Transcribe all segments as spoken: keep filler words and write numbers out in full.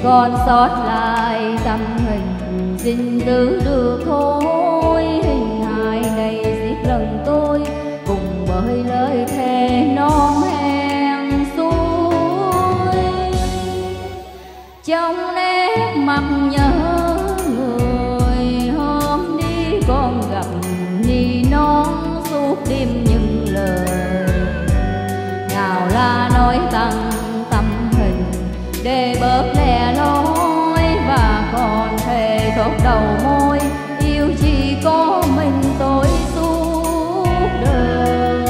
còn sót lại tâm hình xin giữ được thôi. Hình hài này giết lần tôi cùng bởi lời thề non hẹn xuôi. Trong nét mặt nhớ người hôm đi còn gặp ni non suốt đêm những lời nào là nói tăng tâm hình để bớt lẻ loi, và còn thề thốt đầu môi yêu chỉ có mình tôi suốt đời.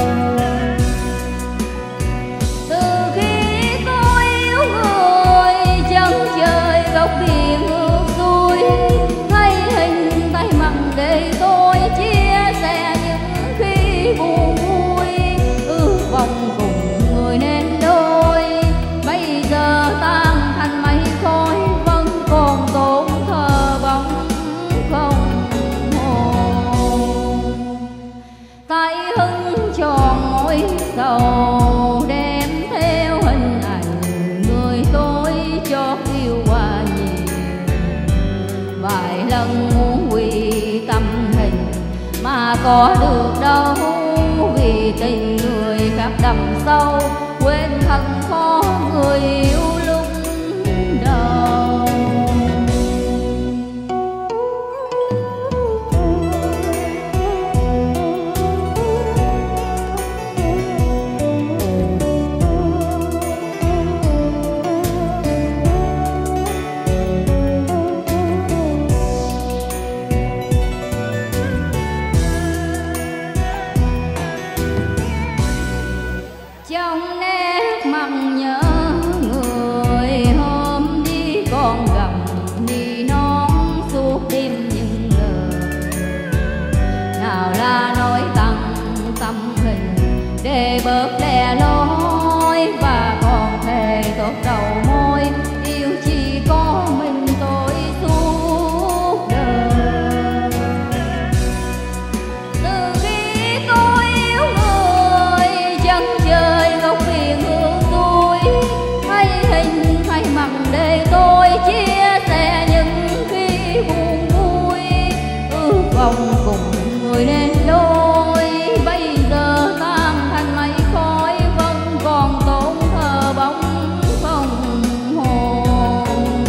Từ khi tôi yêu người chân trời góc biển ngược xuôi, ngay hình tay mặn để tôi chia sẻ những khi buồn vui, ước vọng cùng người nên đôi. Bây giờ tan thành mây khói vẫn còn tổn thờ bóng không hồn. Tay hưng tròn môi sầu đem theo hình ảnh người tôi chót yêu qua nhiều. Vài lần muốn quy tâm hình mà có được đâu, vì tình người khác đậm sâu quên thật khó người yêu lúc đầu. Trong nét mặt nhớ người hôm đi còn gặp ni non suốt đêm những lời nào là nói tăng tâm hình để bớt lẻ loi, và còn thề tốt đầu môi yêu chỉ có mình tôi suốt đời. Từ khi tôi yêu người chân trời góc biển hương tôi, hay hình hay mặt để tôi chia sẻ những khi buồn vui, ước vọng cùng người nên đôi. Bây giờ tan thành mây khói vẫn còn tổn thờ bóng không hồn.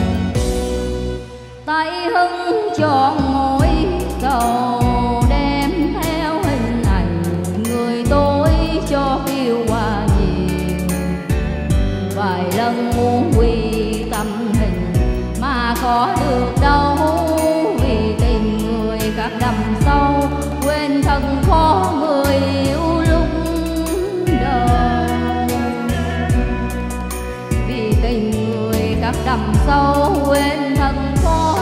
Tay hưng trọn môi sầu đem theo hình ảnh người tôi cho yêu qua nhiều. Vài lần muốn quy tâm hình mà có được đâu, vì tình người khác đậm sâu quên thật khó người yêu lúc đầu. Vì tình người khác đậm sâu quên thật khó